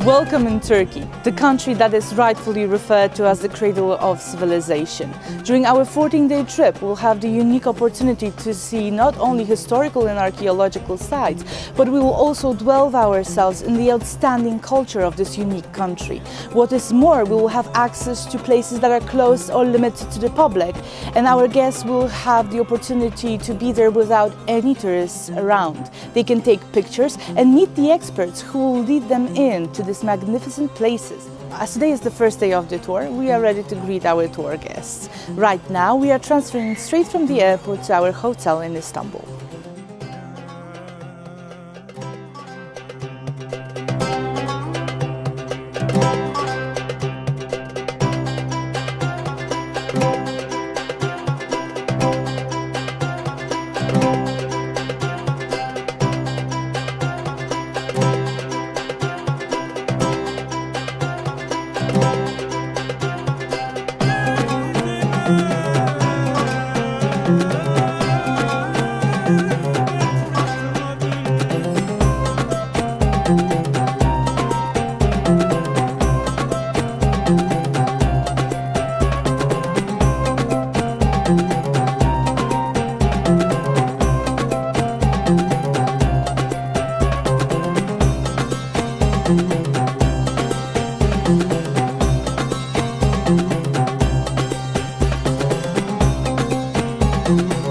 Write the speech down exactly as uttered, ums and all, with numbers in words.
Welcome in Turkey, the country that is rightfully referred to as the cradle of civilization. During our fourteen-day trip, we'll have the unique opportunity to see not only historical and archaeological sites, but we will also dwell ourselves in the outstanding culture of this unique country. What is more, we will have access to places that are closed or limited to the public, and our guests will have the opportunity to be there without any tourists around. They can take pictures and meet the experts who will lead them in to these magnificent places. As today is the first day of the tour, we are ready to greet our tour guests. Right now, we are transferring straight from the airport to our hotel in Istanbul. Thank you.